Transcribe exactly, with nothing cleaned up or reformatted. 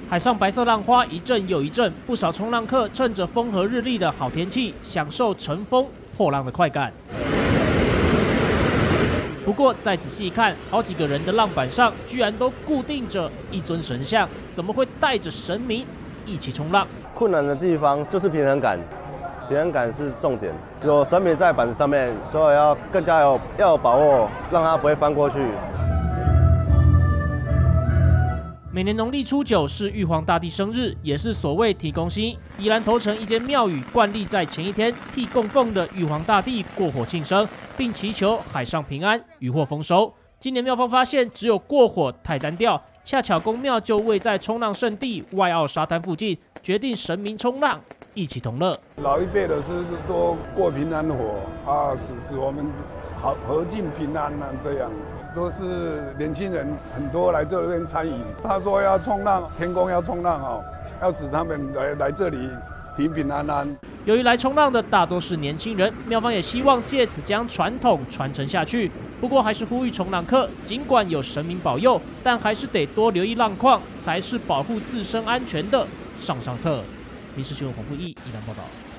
海上白色浪花一阵又一阵，不少冲浪客趁着风和日丽的好天气，享受乘风破浪的快感。不过再仔细一看，好几个人的浪板上居然都固定着一尊神像，怎么会带着神明一起冲浪？ 困难的地方就是平衡感，平衡感是重点。有神明在板子上面，所以要更加有要有把握，让它不会翻过去。 每年农历初九是玉皇大帝生日，也是所谓提供星。宜兰头城一间庙宇惯例在前一天替供奉的玉皇大帝过火庆生，并祈求海上平安、渔获丰收。今年庙方发现只有过火太单调，恰巧宫庙就位在冲浪圣地外澳沙滩附近，决定神明冲浪一起同乐。 老一辈的是都过平安火啊，使使我们好和尽平安啊，这样。 都是年轻人很多来这边参与。他说要冲浪，天公要冲浪哦，要使他们来来这里平平安安。 由于来冲浪的大多是年轻人，庙方也希望借此将传统传承下去。不过还是呼吁冲浪客，尽管有神明保佑，但还是得多留意浪况，才是保护自身安全的上上策。民视新闻黄富义，宜兰报道。